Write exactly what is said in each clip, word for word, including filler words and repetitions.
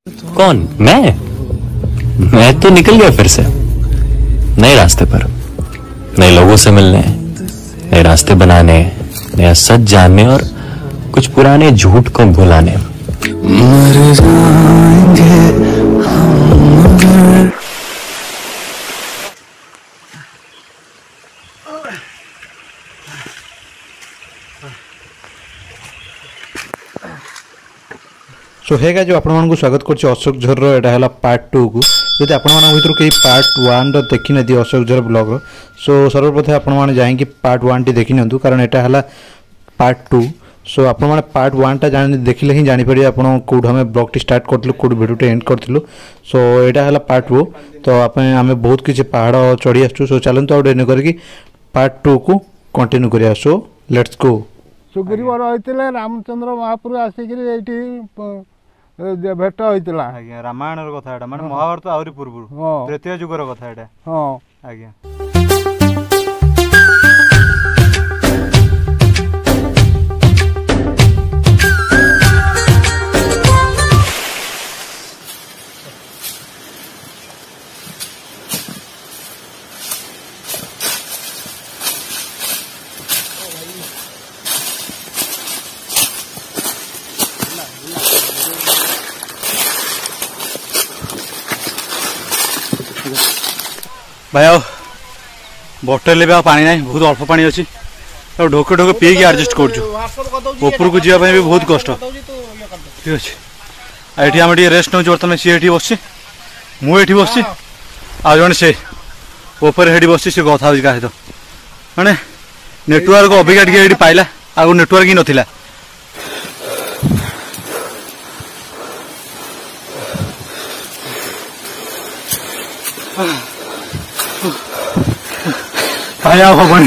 कौन? मैं मैं तो निकल गया फिर से नए रास्ते पर, नए लोगों से मिलने, नए रास्ते बनाने, नया सच जानने और कुछ पुराने झूठ को भुलाने। मर जाएंगे हम। सो हे गाइस, जो आपण मानकु स्वागत करछि अशोक झर रो एटा हला पार्ट टू को। जदि आपण मानक भितर के पार्ट वन रो देखि नदी अशोक झर ब्लॉग रो, सो सर्वप्रथम आपण माने जाई कि पार्ट वन टी देखि नंतु, कारण एटा हला पार्ट टू। सो आपण माने पार्ट वन टा जानि देखिले ही जानि पड़ी आपण कोड हमें ब्लॉग टी स्टार्ट करथिलु, कोड वीडियो टी एंड करथिलु। सो एटा हला पार्ट टू। तो आपण हमें बहुत किछि पहाड़ चढ़ी आछू। सो चलंतु आउट एने करके पार्ट टू को कंटिन्यू करिया। So let's go. सुग्रीव रहितले रामचंद्र महापुर आसिकरी एठी भेट होइतला। आज्ञा रामायण रो कथा एटा, माने महाभारत आउरी पूर्व तृतीय युग रो कथा एटा। हां आज्ञा भाई आओ बोतल भी पानी ना, बहुत अल्प पानी अच्छी, ढोके ढोके पी की एडजस्ट कर को जीवाई भी बहुत कष्ट। ठीक अच्छे आम रेस्ट नौ बर्तमान सी ये बस मुझे बस आ जन से हेटी बस सी कथा क्या सहित माने नेटवर्क अबिका टे पाइला, आगे नेटवर्क ही नाला। भाई आओ हबनी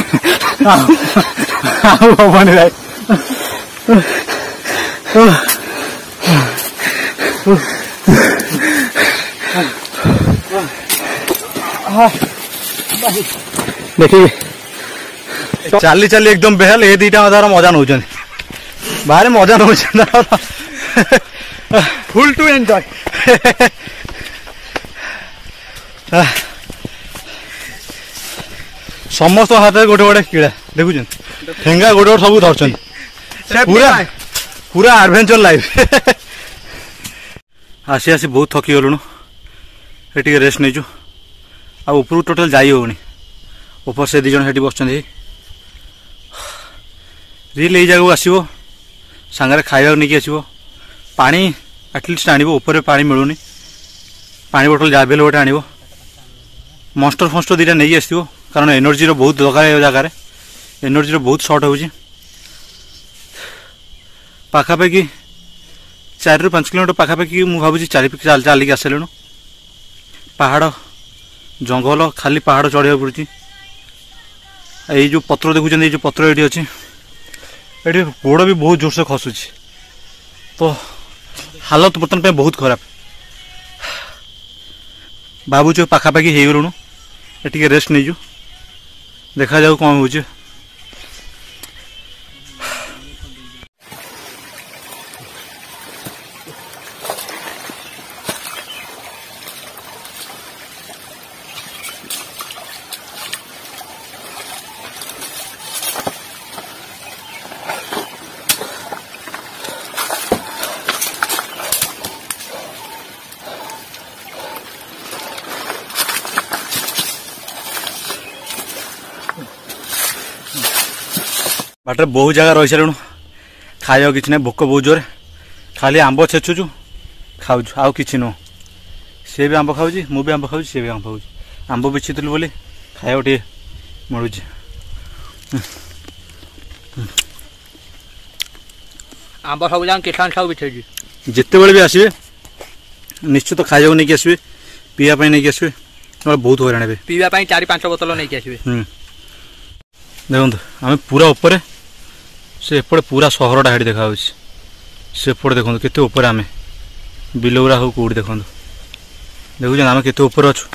आओ हबनी भाई देखिए चाली चाली एकदम बेहल ये दीटा द्वारा मजा नौ बाहर मजा नौ फुल टू एंजॉय। समस्त हाथ गोटे गोटे कीड़ा देखुन, ठेंगा गोटे गोटे सब धरछन, पूरा पूरा एडवेंचर लाइफ। आसी आसी बहुत थकी गलुणु, ये रेस्ट नहीं आ ऊपर टोटल जाई होनी। ऊपर से दिजन हेटी बस रिल यही जगह आसो सांगे खावा नहीं आसो, पानी एटलिस्ट आण ऊपर पानी मिलूनी, पानी बोतल जहाँ भी गोटे आण, मस्टर फस्टर दीटा नहीं आसो, कारण एनर्जी रो बहुत दरकार जगार, एनर्जी रो बहुत सर्ट हो पाखापाखि चार रु पांच किलोमीटर पाखापाखि मुझे भावी चाल चलिक आसलु। पहाड़ जंगल खाली पहाड़ चढ़ा पड़ी। ये जो पत्र देखुं, ये जो पत्र ये अच्छी ये गोड़ भी बहुत जोर से खसुची, तो हालत बर्तमान बहुत खराब। भावुँ पाखापाखि हो गलुणु, ये रेस्ट नहीं देखा जाऊ कौन हो। बाटर बहुत जगह रही सारूँ, खाया कि ना, भोक बहुत जोर, खाली आंब छेचुचु खाऊ आउ कि नुह। सी भी आंब खाऊ, मुझे आंब खाऊ, सी भी आंब खाऊ। आंब बिछीलु बोली खाया टे मिलूँ। आंब सब जान किसान सब बिछे जिते बड़े भी आसवे निश्चित खाया नहीं आसवे, पीवाई नहीं आसवे, बहुत हईराण हे। पीवा चार पांच बोतल नहीं आसवे। देखो आम पूरा ऊपर से एपटे पूरा सहरटा हेटी देखा, सेपटे देखो केते ऊपर आम बिलौरा हो कौट देखो, देखुन आम केते ऊपर अच्छु।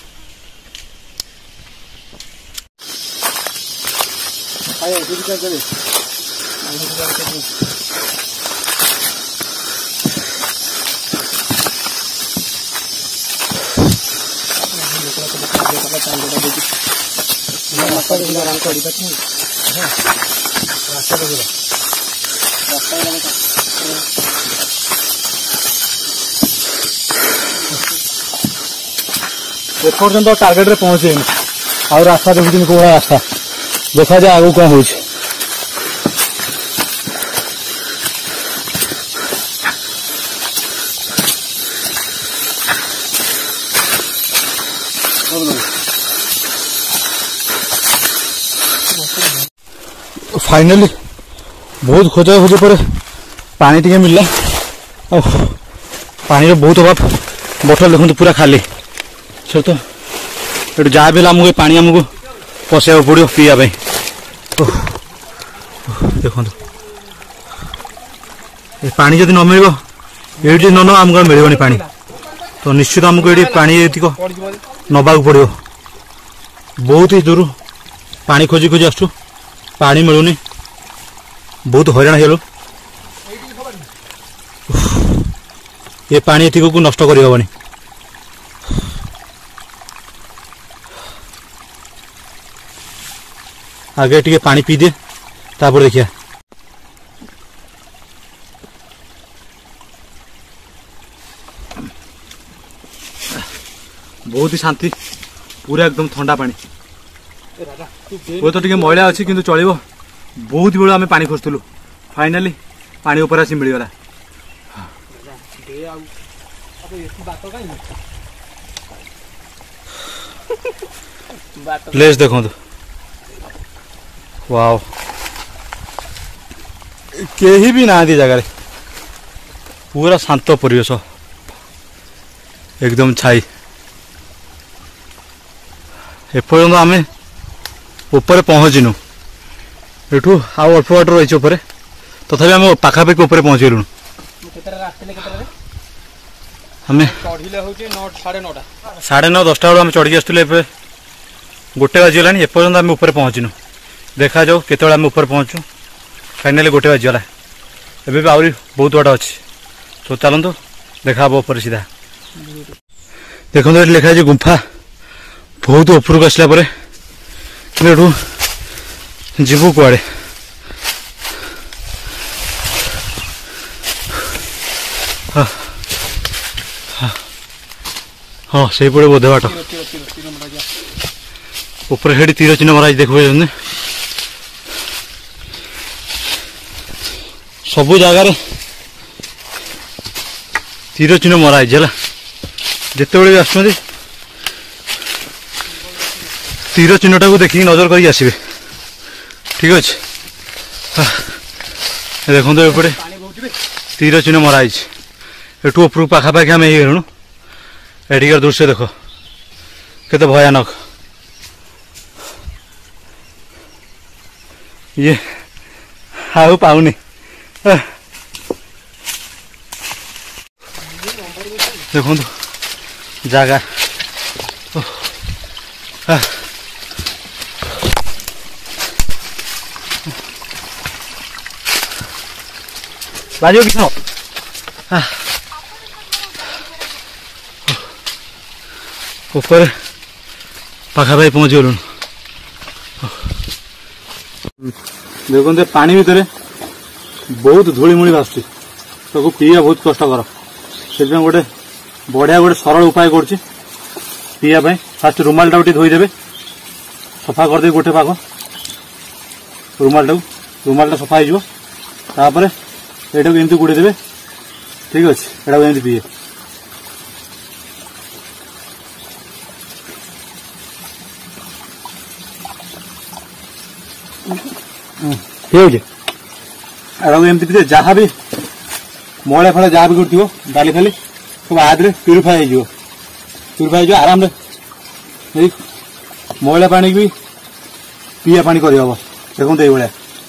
एपर्यंत टार्गेट रे पहुंचे और रास्ता देखुन कौन रास्ता देखा जाए आगू कौन हो। फाइनली बहुत खोजा खोज पर पानी टे मिलला। पानी बहुत अभाव बोतल देखते पूरा खाली सर तो ये जहाँ भी आमको पानी आमको पशा पड़ो पीवा देखो पानी जब न मिल ये न न आमको मिलनी पानी तो निश्चित आमको ये पानी नवा पड़ो। बहुत ही दूर पानी खोजी खोजी आसु पानी मिलूनी बहुत हैरान हेलु। ये पानी एतिक को नष्ट कर हेबनी। आगे टिके पानी पी दे तापर देखिया। बहुत ही शांति पूरा एकदम ठंडा पानी। वो तो टिके मैला अच्छी किंतु चलो बहुत बेलू आम पानी खोजुलु फाइनाली पानी ऊपर आसी मिलगला। प्लेस देखो वाओ कहीं भी ना जगह पूरा शांत परिवेश एकदम छाई। एपर्यंत आम ऊपर पहुँचनु एठू आउ अल्प बाट रही उपर तथापि आम पाखापाखि ऊपर पहुँचलु। आम साढ़े नौ दसटा बेलू आम चढ़ी आसुले गोटे बाजीगला एपर्यंत आम ऊपर पहुँचनु। देखा जाऊ केत आम ऊपर पहुँचु फाइनाली गोटे बाजीगला एबे आहरी बहुत बाट अच्छी तो चलतु देखा ऊपर सीधा देखो ये लिखा है गुंफा बहुत उपरक आसला जीवु कुआड़े हाँ हाँ से पड़े बोधे बाट ऊपर हेडी तीर चिन्ह मरा देख सबू जगार तीर चिन्ह मरा जिते भी आस तीर चिन्हटा को देखिए नजर कर आसबे ठीक अच्छे। देखो तो एपटे तीर चिन्ह मराई एठू उपरू पाखापाखि आम हो एटिकार दृश्य देख केते भयानक ये आउ पाऊनी देखो जगह बाजो किस ऊपर पाखापाखि पहुंच गलु। देखते पानी भितर बहुत धूलीमूली भासुची ताको पीवा बहुत कष्टकर से गोटे बढ़िया गोटे सरल उपाय कर पीवा फास्ट रुमाल टाक धोईदे सफा करदे गोटे पाग रुमाल टाक रुमाल सफा होपर यहाँ एमती गुड़े देवे ठीक अच्छे यहाँ एमती पीए एमती पीते जहाँ भी मैला फैला जहाँ भी गुड़ डाली फाली सब आदि प्यूरीफाई हो प्यूरीफाई हो आराम मैला पानी भी पीवा पानी कर देखते ये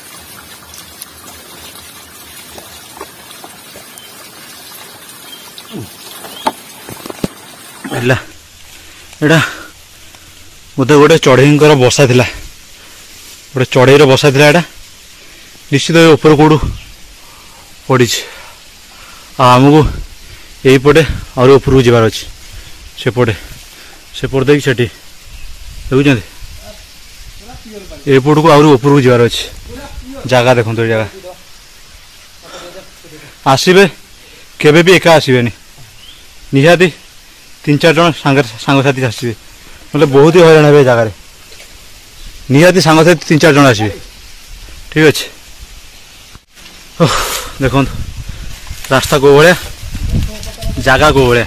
एटा मत गोटे चढ़ईर बसा था गोटे चढ़ईर बसा था एटा निश्चित ऊपर कौटू पड़ी आमको यहीपटे और ऊपर को जबार अच्छे सेपटे सेपट देखिए देखुं एपट को आहरी ऊपर को जबार अच्छे जगह देखो जगह आसबे केबे भी एका आसबे निहाती तीन चार जन सांगसाथी आसबे मतलब बहुत ही हईराण हे जगार निहाती सांगसाथी तीन चार जन आसबे ठीक अच्छे देखो रास्ता को भाया जगह को भाया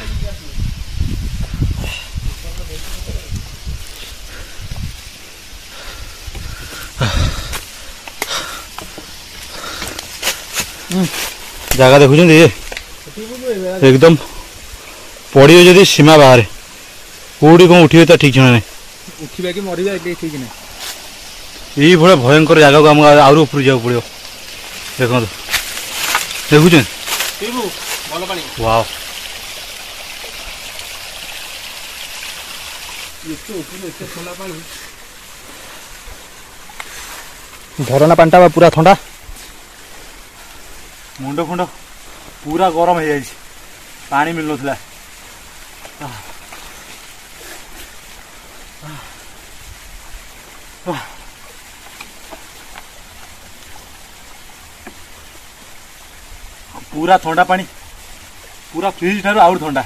जगह देखुं एकदम पड़े जदि सीमा बाहर कौटी कौन उठे तो ठीक जଣା नहीं उठिबा कि मरिबा एके ठीक नहीं यही भाया भयंकर जगह को आम आउर ऊपर जाओ पड़ो देखो देखुं वाओ झरना पानी पूरा ठंडा मुंड फुंड पूरा गरम हो जाए पानी मिल ना पूरा ठंडा पानी पूरा फ्रिज ठार आउर ठंडा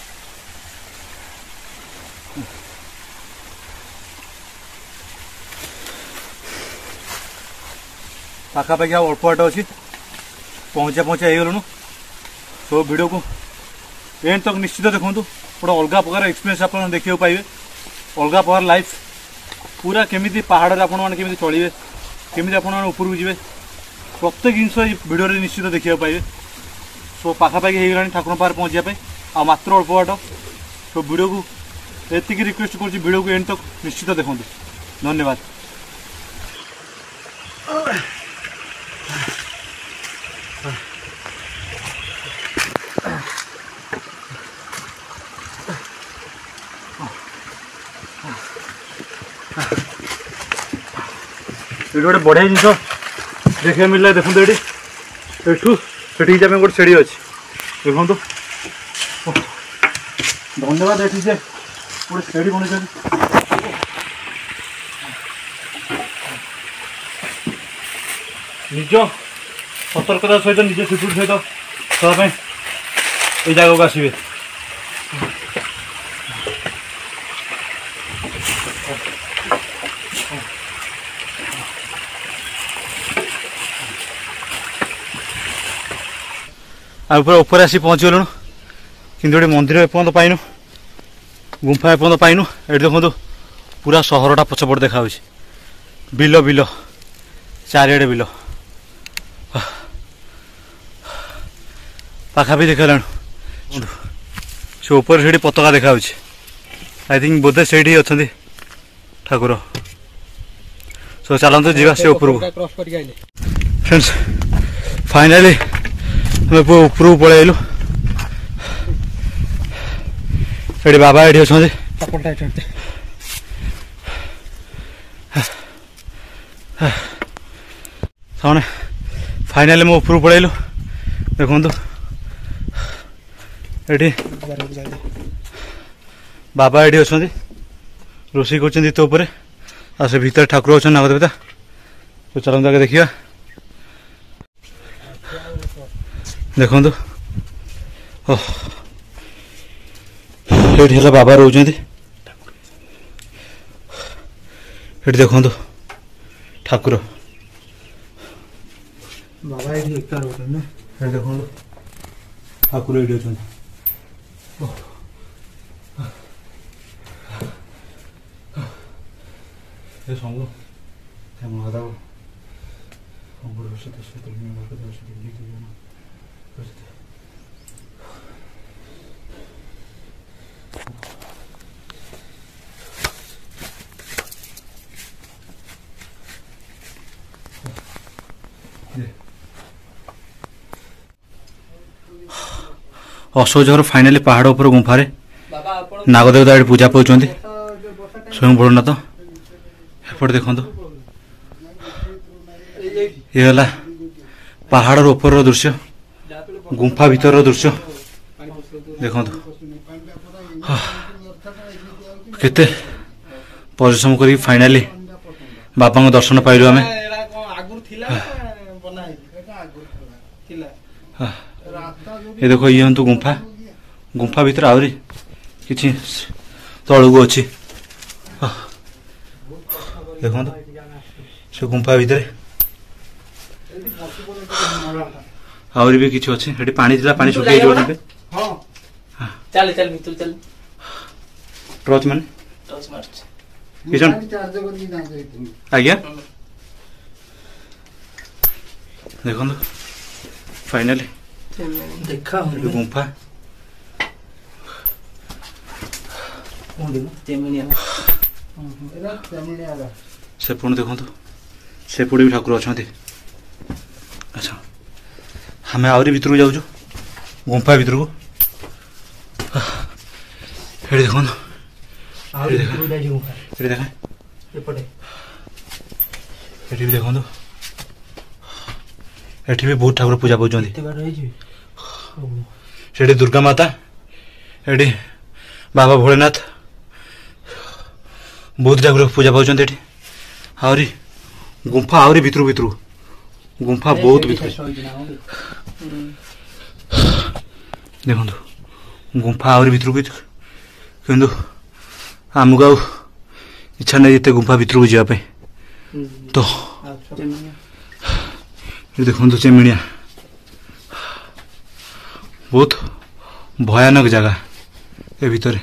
पाखापाखि अल्प बाट अच्छी पहुँचा पहुँचा हो गलु सो वीडियो को एंड तक निश्चित देखो गोटे अलग प्रकार एक्सपीरियंस आप देखा पाइबे अलग प्रकार लाइफ पूरा केमी पहाड़ आप चलिए केमी आप ऊपर को जी प्रत्येक जिनस भिडियो निश्चित देखा पाइबे सो पाखापाखि हो गला ठाकुर पाखे पहुँचापी आ मात्र अल्प बाट सो वीडियो को एति रिक्वेस्ट कर वीडियो को एंड तक निश्चित देखो धन्यवाद। ये गोटे बढ़िया जिन देखा मिलला देखो ये एठू सेठी जाए गोटे सीढ़ी अच्छी देखो धन्यवाद ये से गोटे सीढ़ी बन निज सतर्कता सहित निज सिक्यूरिटी सहित ये जगह को आसबे पूरा ऊपर आसी पहुँची गलु कि गोटे मंदिर एपर्त पाइनु गुंफा एपर्त पाइनु ये देखो पूरा सहरटा पछपट देखा बिल बिल चारिड़े बिल पाखा भी देखा से ऊपर से पताका देखा आई थिंक बोधे से अच्छा ठाकुर सो चलते जीवा से ऊपर फ्रेंड्स फाइनाली ऊपर को पलि आलु ये बाबा ये अच्छा सामने फाइनाली मैं ऊपर पलि आलु देखो ये बाबा ये अच्छा रोषे कर तो से भीतर ठाकुर अच्छा नागदेवता तो चलते आगे देखिए देखो ये बाबा रोच देखो ठाकुर बाबा ये देखो ठाकुर ये अच्छा ये संग अशोकझर फाइनाली पहाड़ ऊपर गुंफारे नागदेवता ये पूजा पाँच स्वयं भोलेनाथ एपट देखो ये है पहाड़ ऊपर दृश्य गुंफा भीतर दृश्य देखो केते परिश्रम करी फाइनाली बापा दर्शन पाइलु आम ये देखो ये हूँ गुंफा गुंफा भीतर आहरी कि तलू अच्छी देखो से गुंफा भीतर आहरी भी किसी अच्छे ये पानी थिला पानी सुखी जाइए चल चल भीतर चल टॉर्च माने टॉर्च मार्च किशन आज्ञा देखो फाइनली देखा गुंफा सेपटे देखो सेपटे भी ठाकुर अच्छा अच्छा हमें आहरी भीतर जाऊँ गुंफा भीतर को देखो देखा भी देखो एठी भी बहुत ठाकुर पूजा पाँच से दुर्गा माता एटी बाबा भोलेनाथ बहुत ठाकुर पूजा पाँच आहरी गुंफा आहरी भीतर भीतर गुंफा बहुत भीतर देखो गुंफा आहरी भीतर कि आमको आ इच्छा नहीं जिते गुंफा भीतर को जावाई तो ये देखो चेमिणिया बहुत भयानक जगह ए भीतर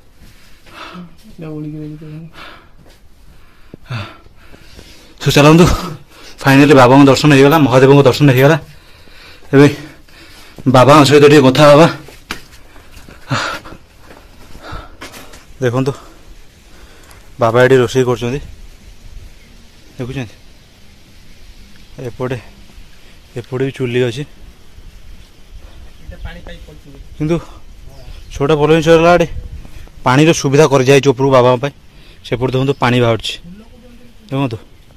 तो चलतु फाइनाली बाबा दर्शन हो गला महादेव दर्शन हो गला बाबा सहित टे कथा हवा देखो बाबा ये रोषे कर देखुं एपटे एपटे भी चुली अच्छी किंतु छोटा भल जिन आड़े पानी सुविधा कर जाए उपरू बाबा सेपटे देखो पानी बाहर देखो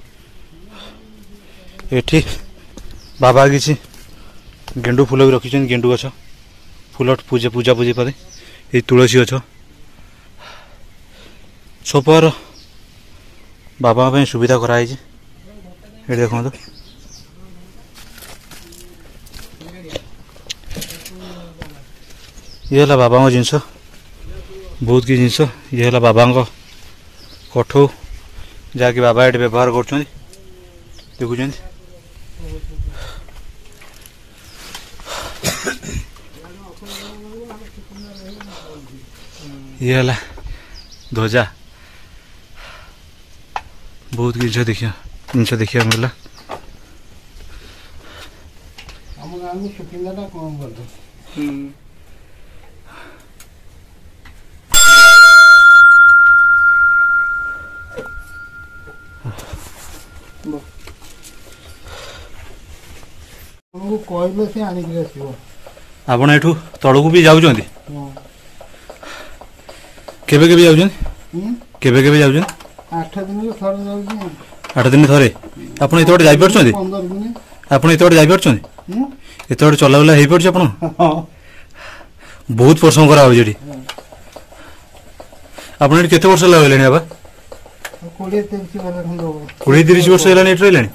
ये बाबा किसी गेंडू फूल भी रखी गेंडू गछ फूल पूजा पूजा पूजी पर ये तुलसी गछ सब बाबा सुविधा कराई ये देखो ये है बाबा जिनस बहुत कि जिनस ये है बाबा कठो जहाँकि बाबा ये व्यवहार कर देखुं ये है ध्वजा बहुत कि जिन देखिया जिन देखा मिलला कहले से आनिक आपण एठू तड़कू भी जाऊँ केबे केबे जाऊँ केबे केबे जाऊँ आठ दिन थरे जाऊँ आठ दिन थरे आप एत बाटे जापर आप एत बाटे जापर एत बाटे चलाबुला हो पार आप बहुत परिश्रम करा ये आप केते वर्ष लगे बाबा कोड़े तीस वर्ष है रही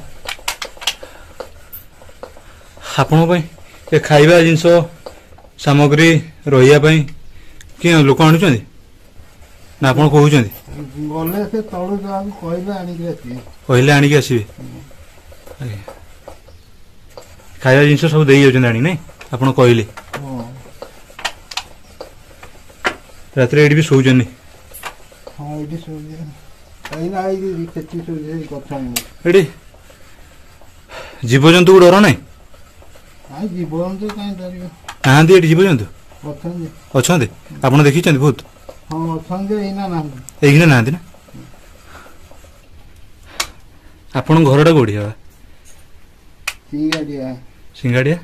आपण खाइबा जिनस सामग्री रही किए लोक आणुं ना आप कहते कहले आणिक आसबे खाइबा जिन सब दे जाऊँ आनी नहीं आप कहले रात ये भी शोचन ये जीवजंतु को डर ना ना जीवजंतु अच्छा आप देखी बहुत एखिना ना ना आपण घरटा कौटी है सिंगाड़िया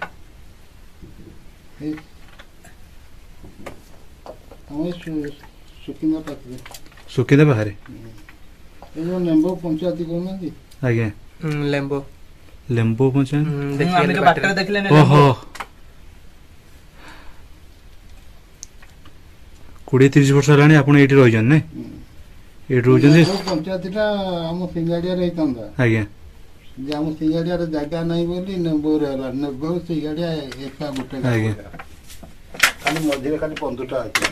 सुकिंदा बाहर लेम्बो पंचायत कहना आज्ञा लेम्बो लेम्बो पंचायत देखिए बाटर देखले ओहो कोड़े तीस वर्ष है आप रही नहीं ଏଠି ରହୁଛନ୍ତି ପଞ୍ଚାୟତଟା ଆମ ସିଙ୍ଗାଡ଼ିଆରେ ହେଇଥାନ୍ତା ଆଜ୍ଞା ଯେ ଆମ ସିଙ୍ଗାଡ଼ିଆରେ ଜାଗା ନାହିଁ ବୋଲି ନେବୋରେ ହେଲା ନେବୋ ସିଙ୍ଗାଡ଼ିଆ ଏକା ଗୋଟେ ଆଜ୍ଞା ଖାଲି ମଝିରେ ଖାଲି ପନ୍ଦରଟା ଅଛି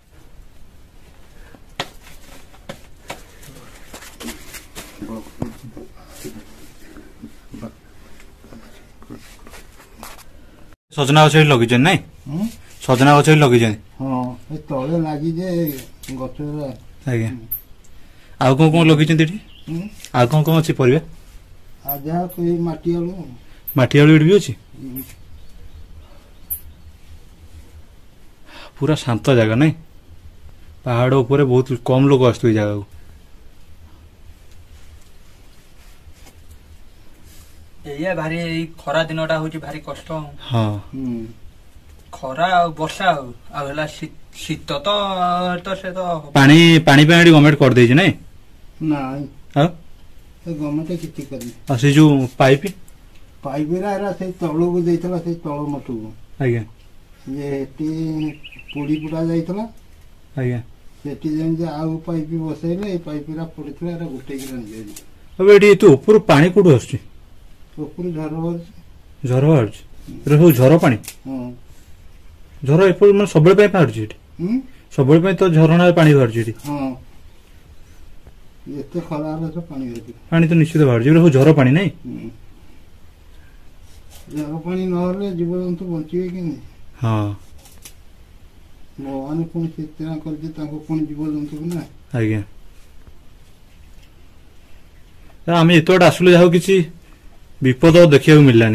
ସଜନା ଗଛ ଏଠି ଲଗେଇଛନ୍ତି ନାଇଁ ସଜନା ଗଛ ଏଠି ଲଗେଇଛନ୍ତି ହଁ ଏ ତଳେ ଲାଗିଯେ ଗଛଗୁରା ଆଜ୍ଞା ଆଉ କଣ କଣ ଲଗେଇଛନ୍ତି ଏଠି ଆଉ କଣ କଣ ଅଛି ପରିବା ଆଉ ଯାହା ସେଇ ମାଟି ଆଳୁ ମାଟି ଆଳୁ ଏଠି ବି ଅଛି ପୁରା ଶାନ୍ତ ଜାଗା ନାଇଁ ପାହାଡ଼ ଉପରେ ବହୁତ କମ୍ ଲୋକ ଆସୁଥିବେ ଏ ଜାଗାକୁ ଏଇଆ ଭାରି ଏଇ ଖରା ଦିନଟା ହଉଛି ଭାରି କଷ୍ଟ ହଁ ଖରା ଆଉ ବର୍ଷା ଆଉ ଆଉ ହେଲା ଶୀତ ତ ତ ସେ ତ ପାଣି ପାଣି ପାଇଁ ଏଠି ଗଭର୍ଣ୍ଣମେଣ୍ଟ କରିଦେଇଛି ନାଇଁ ନାଇଁ ଆଉ ଗଭର୍ଣ୍ଣମେଣ୍ଟ କିଛି କରିନି ଆଉ ସେ ଯୋଉ ପାଇପ୍ ପାଇପରା ଏରା ସେଇ ତଳକୁ ଦେଇଥିଲା ସେଇ ତଳ ମଠକୁ ଆଜ୍ଞା ଯେ ଏଠି ପୋଡ଼ି ପୁଡ଼ା ଯାଇଥିଲା ଆଜ୍ଞା ସେଠି ଯେମିତି ଆଉ ପାଇପ୍ ବସେଇଲେ ଏଇ ପାଇପରା ପଡ଼ିଥିଲା ଏରା ଗୋଟେଇକି ନେଇଯାଇଛି ଏବେ ଏଠି ଏତେ ଉପରୁ ପାଣି କୋଉଠୁ ଆସୁଛି ଉପରୁ ଝର ହଉଛି ଝର ବାହାରୁଛି ଏଟା ସବୁ ଝର ପାଣି ହଁ ଝର ଏପରି ମାନେ ସବୁବେଳେ ପାଇଁ ବାହାରୁଛି ଏଠି ହୁଁ ସବୁବେଳେ ପାଇଁ ତ ଝରଣାରେ ପାଣି ବାହାରୁଛି ଏଠି ହଁ ଏତେ ଖରା ହେଲେ ତ ପାଣି ବାହାରୁଛି ପାଣି ତ ନିଶ୍ଚିତ ବାହାରୁଛି ଏଗୁଡ଼ା ସବୁ ଝର ପାଣି ନାଇଁ ଝର ପାଣି ନହେଲେ ଜୀବଜନ୍ତୁ ବଞ୍ଚିବେ କେମିତି ହଁ ଭଗବାନ ପୁଣି ଚିତ୍ରା କରିଛି ତାଙ୍କୁ ପୁଣି ଜୀବଜନ୍ତୁକୁ ନା ଆଜ୍ଞା ଆମେ ଏତେ ବାଟ ଆସିଲୁ ଯାହା କିଛି ବିପଦ ଦେଖିବାକୁ ମିଳିଲାନି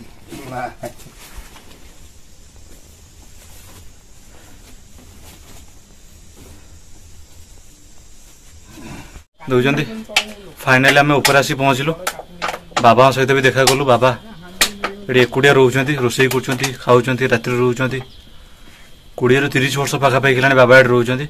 ଦଉଛନ୍ତି ଫାଇନାଲି ଆମେ ଉପରେ ଆସି ପହଞ୍ଚିଲୁ ବାବାଙ୍କ ସହିତ ବି ଦେଖା କଲୁ ବାବା ଏଠି ଏକୁଟିଆ ରହୁଛନ୍ତି ରୋଷେଇ କରୁଛନ୍ତି ଖାଉଛନ୍ତି ରାତିରେ ରହୁଛନ୍ତି କୋଡ଼ିଏରୁ ତିରିଶ ବର୍ଷ ପାଖାପାଖି ହେଲାଣି ବାବା ଏଠି ରହୁଛନ୍ତି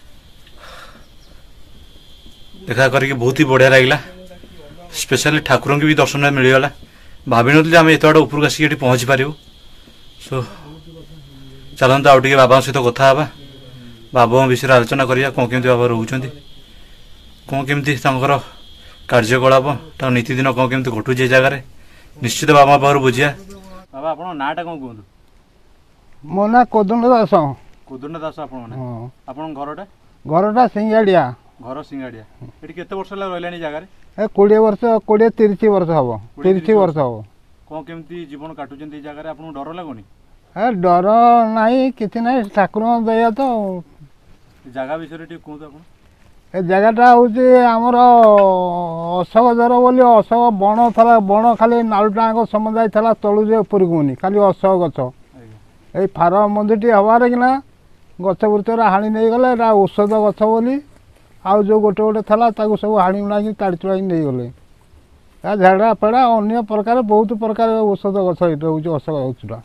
ଦେଖା କରିକି ବହୁତ ହି ବଢ଼ିଆ ଲାଗିଲା ସ୍ପେଶାଲି ଠାକୁରଙ୍କୁ ବି ଦର୍ଶନ ମିଳିଗଲା ଭାବିନଥିଲି ଯେ ଆମେ ଏତେ ବାଟ ଉପରକୁ ଆସିକି ଏଠି ପହଞ୍ଚି ପାରିବୁ ସୋ ଚାଲନ୍ତୁ ଆଉ ଟିକେ ବାବାଙ୍କ ସହିତ କଥା ହେବା ବାବାଙ୍କ ବିଷୟରେ ଆଲୋଚନା କରିବା କ'ଣ କେମିତି ବାବା ରହୁଛନ୍ତି କ'ଣ କେମିତି ତାଙ୍କର କାର୍ଯ୍ୟକଳାପ ତାଙ୍କ ନୀତିଦିନ କ'ଣ କେମିତି ଘଟୁଛି ଏ ଜାଗାରେ ନିଶ୍ଚିତ ବାବାଙ୍କ ପାଖରୁ ବୁଝିବା ବାବା ଆପଣଙ୍କ ନାଁଟା କ'ଣ କୁହନ୍ତୁ ମୋ ନାଁ କୋଦଣ୍ଡ ଦାସ କୋଦଣ୍ଡ ଦାସ ଆପଣଙ୍କ ନାଁ ଆପଣଙ୍କ ଘରଟା ଘରଟା ସିଙ୍ଗାଡ଼ିଆ ଘର ସିଙ୍ଗାଡ଼ିଆ ଏଠି କେତେ ବର୍ଷ ହେଲା ରହିଲାଣି ଜାଗାରେ ଏ କୋଡ଼ିଏ ବର୍ଷ କୋଡ଼ିଏ ତିରିଶ ବର୍ଷ ହବ ତିରିଶ ବର୍ଷ ହବ କ'ଣ କେମିତି ଜୀବନ କାଟୁଛନ୍ତି ଏ ଜାଗାରେ ଆପଣଙ୍କୁ ଡର ଲାଗୁନି ଏ ଡର ନାହିଁ କିଛି ନାହିଁ ଠାକୁରଙ୍କ ଦୟା ତ ଜାଗା ବିଷୟରେ ଟିକେ କୁହନ୍ତୁ ଆପଣ ଏ ଜାଗାଟା ହେଉଛି ଆମର ଅଶୋକ ଝର ବୋଲି ଅଶୋକ ବଣ ଥିଲା ବଣ ଖାଲି ନାଳୁଟାଙ୍କ ସମୁଦାୟ ଥିଲା ତଳୁ ଯେ ଉପରକୁ ହଉନି ଖାଲି ଅଶୋକ ଗଛ ଏଇ ଫାର୍ମ ମନ୍ଦିରଟି ହେବାରେ କିନା ଗଛ ବୃଛରେ ହାଣି ନେଇଗଲେ ଏଇଟା ଔଷଧ ଗଛ ବୋଲି ଆଉ ଯେଉଁ ଗୋଟେ ଗୋଟେ ଥିଲା ତାକୁ ସବୁ ହାଣି ଉଣାକି ତାଡ଼ି ଚୁଡ଼ାକି ନେଇଗଲେ ଏ ଝାଡ଼ା ଫେଡ଼ା ଅନ୍ୟ ପ୍ରକାର ବହୁତ ପ୍ରକାର ଔଷଧ ଗଛ ଏଇଟା ହେଉଛି ଅଶୋକ ଗଛଟା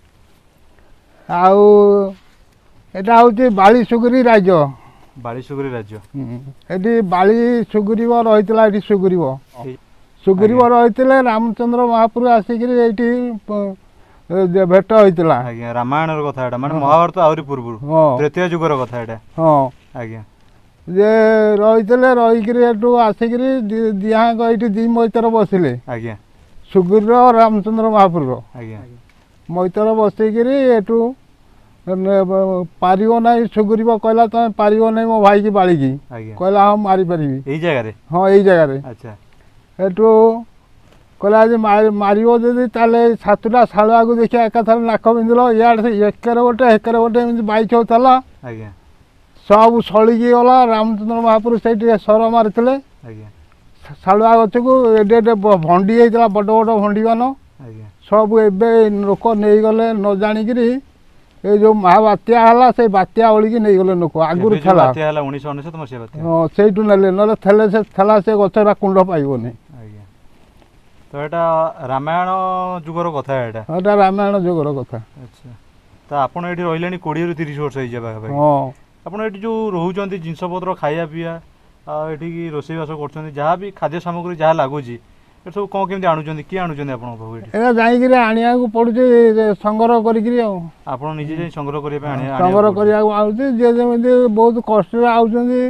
ଆଉ ଏଇଟା ହେଉଛି ବାଳି ସୁଗୁରି ରାଜ୍ୟ ବାଳି ସୁଗୁରି ରାଜ୍ୟ ଏଠି ବାଳି ସୁଗୁରିବ ରହିଥିଲା ଏଠି ସୁଗୁରିବ ସୁଗୁରିବ ରହିଥିଲେ ରାମଚନ୍ଦ୍ର ମହାପୁରୁ ଆସିକିରି ଏଇଠି ଭେଟ ହେଇଥିଲା ଆଜ୍ଞା ରାମାୟଣର କଥା ଏଇଟା ମାନେ ମହାଭାରତ ଆହୁରି ପୂର୍ବରୁ ତୃତୀୟ ଯୁଗର କଥା ଏଇଟା ହଁ ଆଜ୍ଞା ଯେ ରହିଥିଲେ ରହିକିରି ଏଠୁ ଆସିକିରି ଦିହାଙ୍କ ଏଇଠି ଦି ମୈତ୍ର ବସିଲେ ଆଜ୍ଞା ସୁଗୁରିର ରାମଚନ୍ଦ୍ର ମହାପୁରୁର ଆଜ୍ଞା ମୈତ୍ର ବସିକିରି ଏଠୁ ପାରିବ ନାହିଁ ସୁଗୁରିବ କହିଲା ତମେ ପାରିବ ନାହିଁ ମୋ ଭାଇକି ବାଳିକି କହିଲା ହଁ ମାରିପାରିବି ଏଇ ଜାଗାରେ ହଁ ଏଇ ଜାଗାରେ ଆଚ୍ଛା ଏଠୁ କହିଲା ଯେ ମାରିବ ଯଦି ତାହେଲେ ସାତଟା ଶାଳୁଆକୁ ଦେଖିବା ଏକାଥରେ ନାକ ବିନ୍ଧିଲ ଇଆଡ଼େ ଏକରେ ଗୋଟେ ହେକରେ ଗୋଟେ ଏମିତି ବାଇଚଉ ଥିଲା ଆଜ୍ଞା ସବୁ ସଳିକି ଗଲା ରାମଚନ୍ଦ୍ର ମହାପୁରୁ ସେଇଠି ସର ମାରିଥିଲେ ଆଜ୍ଞା ଶାଳୁଆ ଗଛକୁ ଏଡ଼େ ଏଡ଼େ ଭଣ୍ଡି ହେଇଥିଲା ବଡ଼ ବଡ଼ ଭଣ୍ଡିମାନ ଆଜ୍ଞା ସବୁ ଏବେ ଲୋକ ନେଇଗଲେ ନ ଜାଣିକିରି ଏଇ ଯେଉଁ ମହାବାତ୍ୟା ହେଲା ସେଇ ବାତ୍ୟା ଓଳିକି ନେଇଗଲେ ଲୋକ ଆଗରୁ ଥିଲା ହଁ ସେଇଠୁ ନେଲେ ନହେଲେ ଥିଲେ ସେ ଥିଲା ସେ ଗଛଟା କୁଣ୍ଡ ପାଇବନି ଆଜ୍ଞା ତ ଏଇଟା ରାମାୟଣ ଯୁଗର କଥା ଏଇଟା ଏଇଟା ରାମାୟଣ ଯୁଗର କଥା ଆଚ୍ଛା ତ ଆପଣ ଏଠି ରହିଲେଣି କୋଡ଼ିଏରୁ ତିରିଶ ବର୍ଷ ହେଇଯିବ ପାଖାପାଖି ହଁ ଆପଣ ଏଠି ଯେଉଁ ରହୁଛନ୍ତି ଜିନିଷପତ୍ର ଖାଇବା ପିଇବା ଆଉ ଏଠିକି ରୋଷେଇବାସ କରୁଛନ୍ତି ଯାହା ବି ଖାଦ୍ୟ ସାମଗ୍ରୀ ଯାହା ଲାଗୁଛି ଏଠି ସବୁ କ'ଣ କେମିତି ଆଣୁଛନ୍ତି କିଏ ଆଣୁଛନ୍ତି ଆପଣଙ୍କ ପାଖକୁ ଏଠି ଏଇଟା ଯାଇକିରି ଆଣିବାକୁ ପଡ଼ୁଛି ସଂଗ୍ରହ କରିକିରି ଆଉ ଆପଣ ନିଜେ ଯାଇ ସଂଗ୍ରହ କରିବା ପାଇଁ ଆଣିବା ସଂଗ୍ରହ କରିବାକୁ ଆଣୁଛି ଯିଏ ଯେମିତି ବହୁତ କଷ୍ଟରେ ଆଉଛନ୍ତି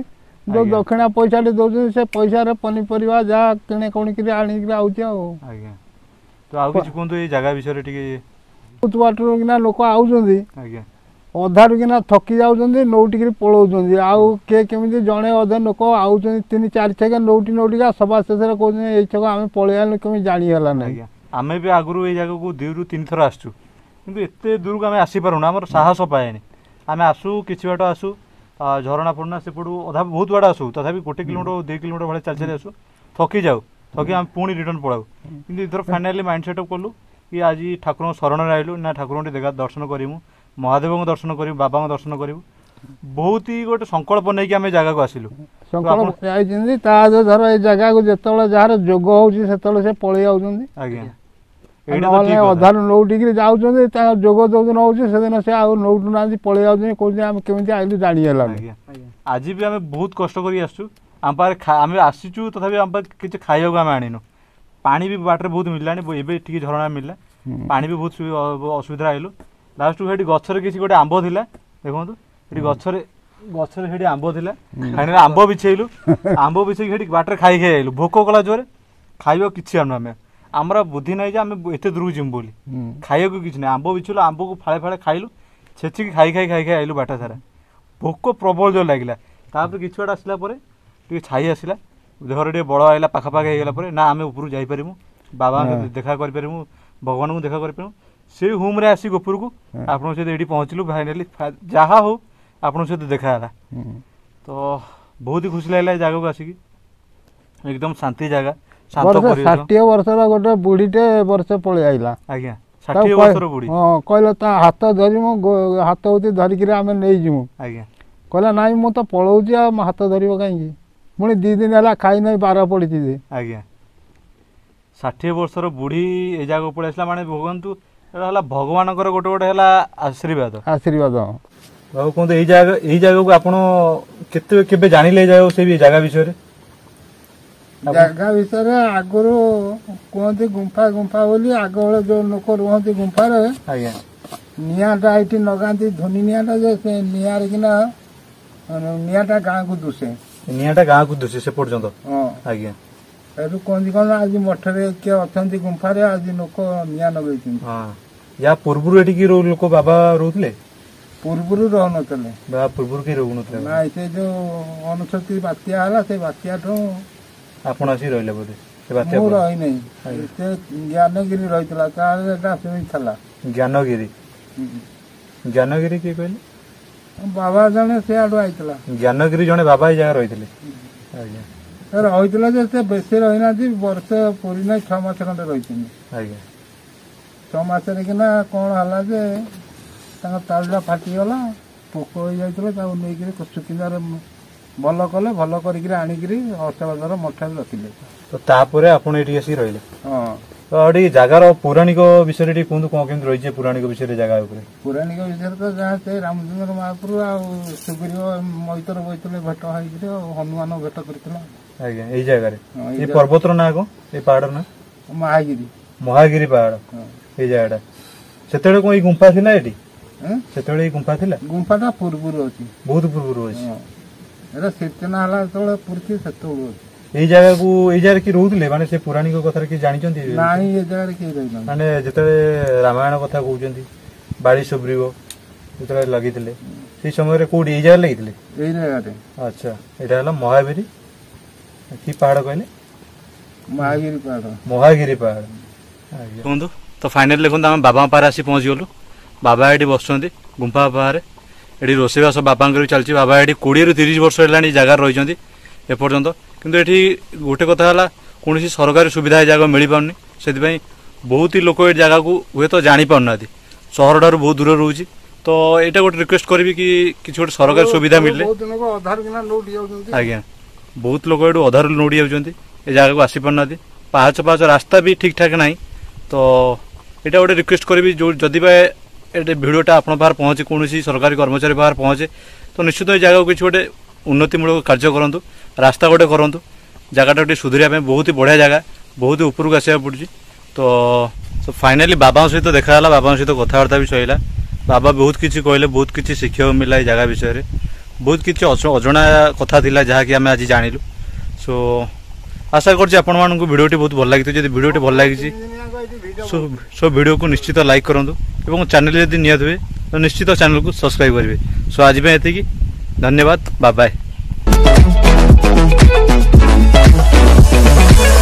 जो दक्षिणा पैसा दौरान से पैसा पनीपरिया जहाँ किणे कणिक आनिक आउे आज्ञा तो आउ किछि कोंतु ए जगह विषय रे टिके बहुत बाटर किना लोक आउछंदी आज्ञा अधारू किना थकी जाउछंदी नौटिक पलाउछंदी आउ के केमिति जणे अधे लोक आउछंदी तीन चार छक नौटी नौटिका सभा शेष कहते ये छक आम पलैल केमी जानीगला ना आम भी आगु ये जगह को दुई रु तीन थर आसु किंतु एते दूर को आम आसीपारूना आम साहस पाएनि आम आसू किछि बाट आसू झरणा फरणा सेपटू अधा बहुत बाड़ आसू तथापि गोटे किलोमीटर दुई किलोमीटर भाई चल चली आसू थकी जाऊ थकी आम पुणी रिटर्न पड़ाऊ कि इधर फाइनाली माइंड सेटअप कलु कि आज ठाकुर शरण आइलु ना ठाकुर देखा दर्शन करूँ महादेव को दर्शन करूँ बाबा को दर्शन करूँ बहुत ही गोटे संकल्प नहीं कि आम जगह को आसिलु संकल्प धर ये जगह को जो जार जोग होते से पलि जाऊँगी आज्ञा अधार नौटिक जाऊँगी जोग जो दिन हो से आउ नौटू ना पलि जाऊँगी कहते आम केमी आइलु जानीगला आज भी आम बहुत कष्ट कर आसु आम पाखे आम आसीचु तथापि आम किसी खाइबा आम आनीनु पानी भी बाटर बहुत मिलला एवं झरणा मिलला पानी भी बहुत असुविधा आइलु लास्ट को गचर किसी गोटे आंब थिला देखो ये गचर गचर से आंब थिला फाइनाली आंब बिछेलु आंब बिछे बाटर खाई खाई आइलु भोक कला जोरे खाइबा किछि आम आम आमर बुद्धि ना आम एत दूर जीमु बोली खाइबा किछि ना आंब बिछलु आंब को फाड़े फाड़े खाइलु छेचिक खाई खाई खाई खाई आइलु बाटा सारा भोक प्रबल जो लगिला तापर किछि बाट आसला परे टे छाई आसला देहर टे बड़ आइला पाखापाखि होगा ना आम ऊपर जापरू बाबा देखा करूँ भगवान को देखा करूँ से होम रे आसिक ऊपर को आपन सहित ये पहुँचलु फाइनाली जहाँ हो आपन सहित देखा तो बहुत ही खुशी लगे जगह को आसिक एकदम शांति जगह षाठी वर्ष गोटे बुढ़ीटे वर्ष पलि आइला आज्ञा षाठी वर्ष बुढ़ी हाँ कहला ता हाथ धरी हाथ होती धरिकी आम नहीं जीमु आज्ञा कहला नाई मु तो पलाऊँ आ हाथ धरब कहीं पुणी दी दिन है खाई ना बार पड़ी आज्ञा षाठी वर्षर बुढ़ी ए जगह पलि आसला माने भगवंतु एटा भगवान गोटे गोटे है आशीर्वाद आशीर्वाद बाबू कहते यही जगह यही जगह को आपण केते केबे जानिले जायो से भी जगह विषय जगह विषय आगुरी कहते गुंफा गुंफा बोली आग बेले जो लोक रुहती गुंफा आज्ञा निआटा ये नगाती धुनी निआटा जे निआर किना निआटा गाँ को दुसे निआटा गाँ को दुसे से पर्यंत हाँ आज्ञा एरू कहती कौन आज मठरे किए अच्छा गुंफा आज लोक निआ नगे हाँ या पूर्व ये लोक बाबा रोले पूर्व रह नथिले बाबा पूर्व के रोग नथिले ना से जो अनुसती बात्या हला से बात्या ठो आपण आसी रहले बोले से बात्या मु रही नहीं से ज्ञानगिरी रहितला तार एटा सुनी थला ज्ञानगिरी ज्ञानगिरी के कहले बाबा जने से आडू आइतला ज्ञानगिरी जने बाबा ए जगह रहितले आज्ञा रही जे बेसी रही ना वर्ष पूरी ना छः मास खंडे रही आज्ञा छः मास किना कौन है जे तालुटा फाटीगला पोक हो जाता नहीं सुकिंदार भल कले भल कर आणिक अष्टबादर मठ रखिले तो तापर आपड़ ये आसिक रही हाँ तो ये जगार पौराणिक विषय कहतु कौन केमी रही है पौराणिक विषय जगह पौराणिक विषय तो जहाँ से रामचंद्र महाप्रभु आ सुग्रीव मैतर बैठे भेट हो हनुमान भेट कर आज्ञा यही जगह ये पर्वतर ना कौन ये पहाड़ ना महागिरी महागिरी पहाड़ ये जगह से कौन गुंफा थी ये से गुंफा थी गुंफाटा पूर्व अच्छी बहुत पूर्व अच्छी सीचना है पूर्ति से यही जगह को यही जगह कि रोले माने से पौराणिक कथा कि जानते ये जगह किए माने जिते रामायण कथा कहते बाड़ी सुग्रीव जो लगे से समय कौट यही जगह लगे अच्छा यहाँ महावीरी कि पहाड़ कहले महागिरी पहाड़ महागिरी पहाड़ देखो तो फाइनाली देखो आम बाबा पारे आसी पहुँच गलु बाबा ये बस गुंफा बाहर ये रोषेबास बाबा चलती बाबा ये कोड़े रु तीस वर्ष है जगार रही एपर्यंत किंतु ये गोटे कथा है कौन सरकारी सुविधा ये जगह मिल पारनी से बहुत ही लोक ये जगह को हुए तो जापाना सहर ठार बहुत दूर रोचे तो यहाँ गोटे रिक्वेस्ट करी कि किसी गोटे सरकारी सुविधा मिले आज्ञा बहुत लोग ये अधार नोड़ी जाऊँच ये जगह को आसी पारना पाहाच पाहाच रास्ता भी ठीक ठाक ना तो यहाँ गोटे रिक्वेस्ट करी जो जदि ये भिडटा आप पहुँचे कौन सरकारी कर्मचारी बाहर पहुँचे तो निश्चित ये जगह किसी गोटे उन्नतिमूलक कार्य करूँ रास्ता गोटे करूँ जगटा गोटे सुधरिया बहुत ही बढ़िया जगह बहुत ही उपरको आसवा पड़ी तो फाइनाली बाबा सहित देखाला बाबा सहित कथबार्ता भी सहीला बाबा बहुत किसी कहले बहुत किसी शिक्षा मिला ये जगह विषय बहुत किसी अजଣା कथा थिला जहाँकि आम आज जानलु। सो आशा कर भिडियोटी बहुत भल लगी जब भिडियोटी भल लगी सो सो वीडियो को निश्चित लाइक करूँ और चैनल यदि नियत हुए तो निश्चित चैनल को सब्सक्राइब करेंगे। सो आज ये धन्यवाद बाय बाय।